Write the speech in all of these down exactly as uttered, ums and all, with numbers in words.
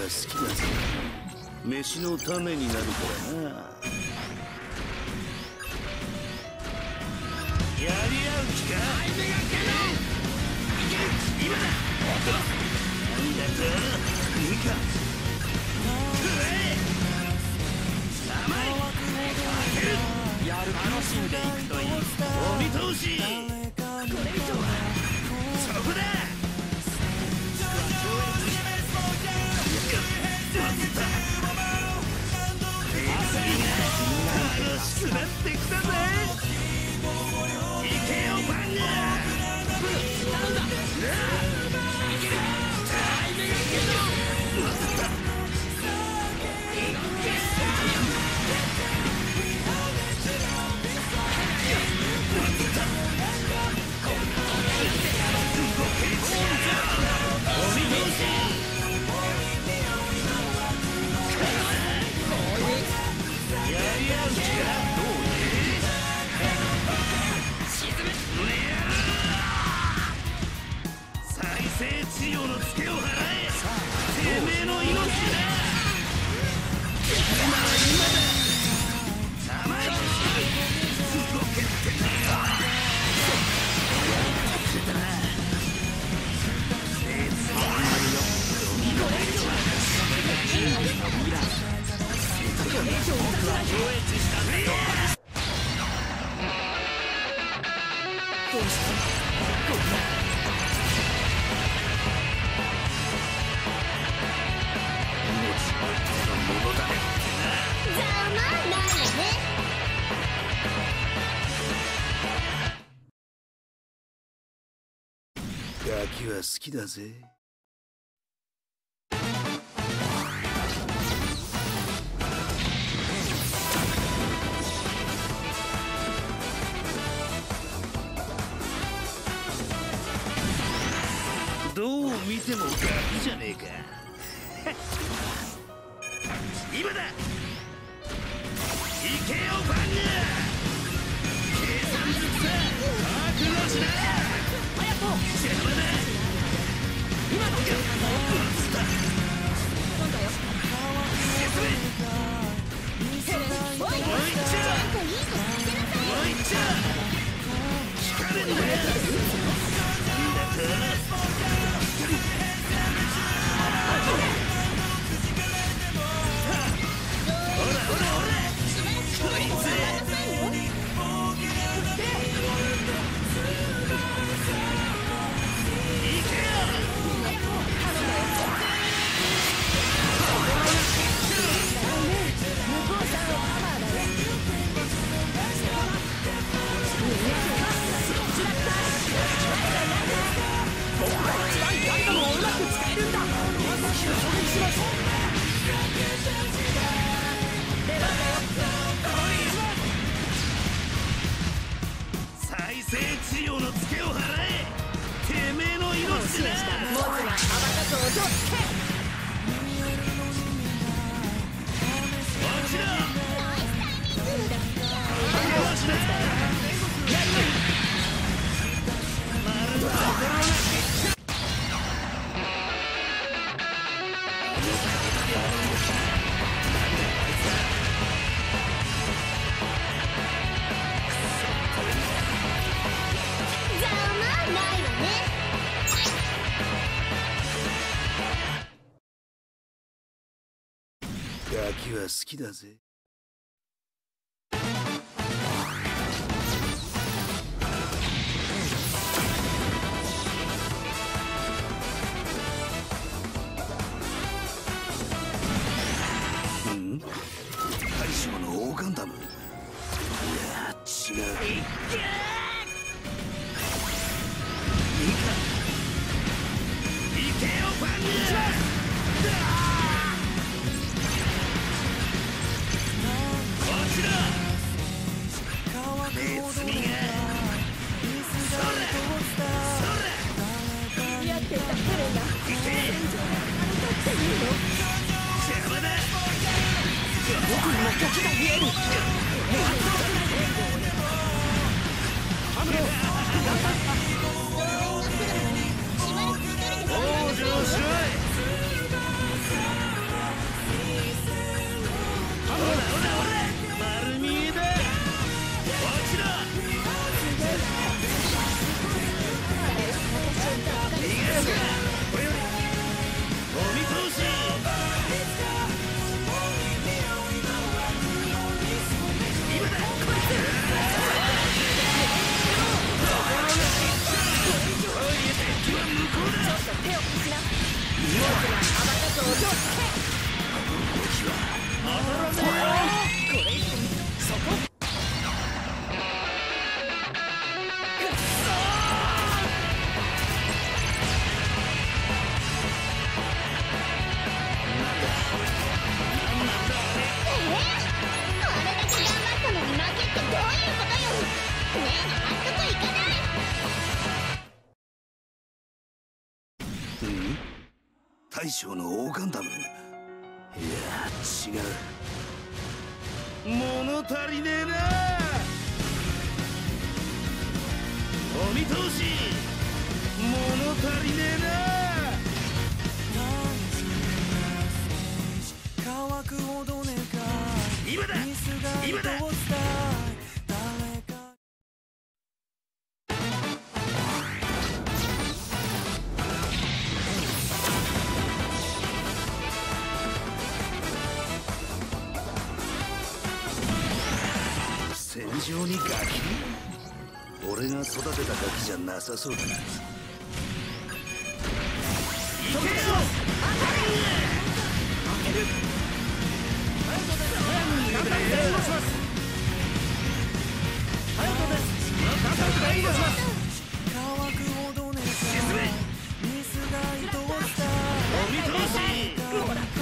好きだぜ。飯のためになるからな。やり合う気か。今だ。なんだといいか。食え。甘い。かける。やる。楽しんでいくといい。お見通し。これ以上はそこだ。楽しくなってきたぜ。行けよパンガ。頼んだ。いける。タイムが来るぞ。お見通し。やり合う気か。どうね。沈め。再生治療のツケを払え。てめえの命だ。今は今だ。甘い。動けってんだよ。くれたな。別にあるよ。これ以上はこれ以上僕は上越したんだよ。どうしたこんな。命のものだよってな。ざまないよね。ガキは好きだぜ。どう見てもガキじゃねえか。今だ。行けよバンガ。計算ずくさ。覚悟しな。早く邪魔だ。今だ。なんだよ。進め。おいおいっちゃ。おいっちゃ。聞かねえんだよ。なんだと。再生治療のツケを払え。てめえの命だ。持つな。アバカトを取って。落ちろ。よしな。やる。丸はガキは好きだぜ。ん？大将のオーガンダム。いや違う。いっけー。いいか。いけよパンガ。僕にも時が見える。往生しろい。 大将のオーガンダム。いや違う。物足りねえな。お見通し。物足りねえな。今だ今だ。戦場にガキ？俺が育てたガキじゃなさそうだな。行けよ！開ける！簡単に援護します。ハヤトです。簡単に援護します。沈め！お見通し！そうだ！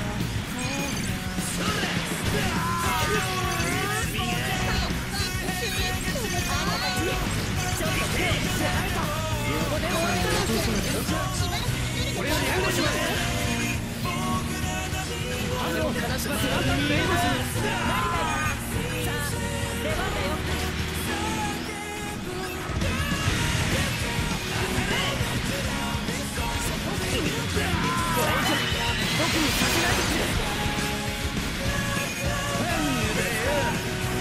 これを援護します。雨を離します。簡単に援護します。出番だよ。僕にさせないでくれ。なんだよ。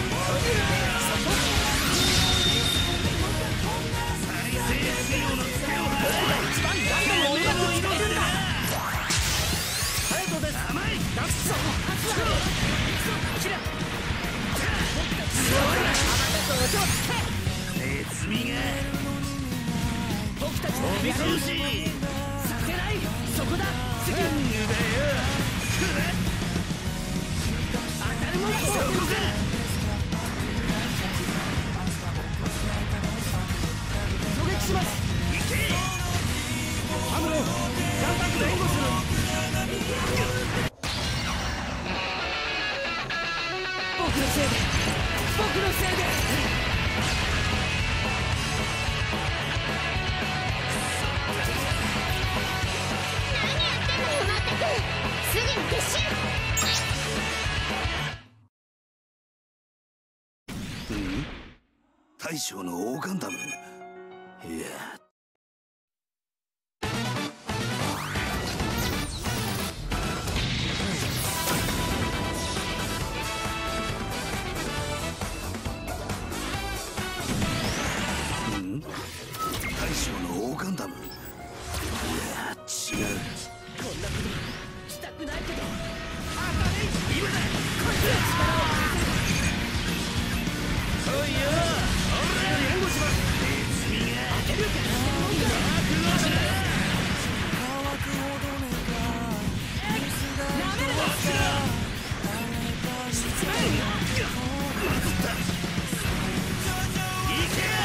一番ガンダムを俺がぶつけるんだ。ハヤトです。甘い。ダッシュ。キラ。ネズミが僕たちの見通しさせない。そこだ。なんだよ。当たるもんだ。そこか。狙撃します。アムロ、ガンタンクで援護する。僕のせいで、僕のせいで。 何やってんのよ、まったく。すぐに撤収。 うん？大将のオーガンダム。いや。大将のオーガンダム。いや違う。 こんなことしたくないけど。 今だ。 こいつら力を貸せ。おいよ。俺援護します。ネズミが開ける。覚悟しな。なめるな。沈め。まずった。行けよ。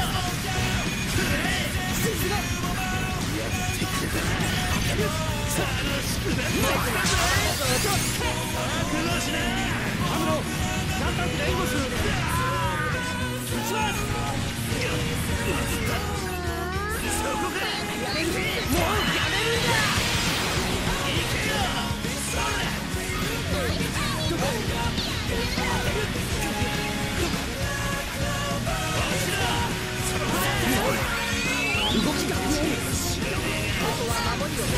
沈め。やってくれたな。開ける。楽しくなった。覚悟しな。アムロ、ガンタンクで援護する。撃ちます。まずった。そこか。やめる。もうやめるんだ。行けよ。それ。動きが不明。あとは守りを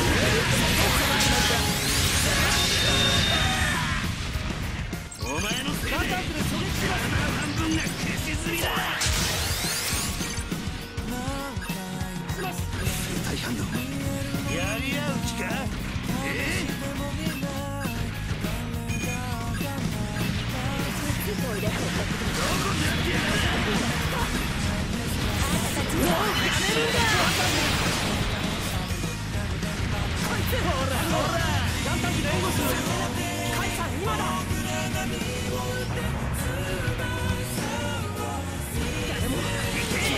お前のせいでガンタンクで狙撃します。半分が消し済みだ。大反応。やり合う気か。ええ。どこでやってやる。もうやめるんだ。こいつほらほら。ガンタンクで援護する。カイさん今だ。誰も行け。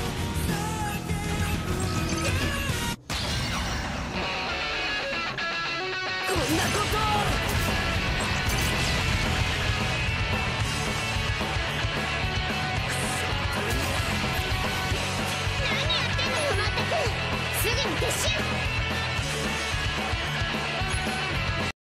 こんなこと。 何やってんのよ、まったく。すぐに撤収。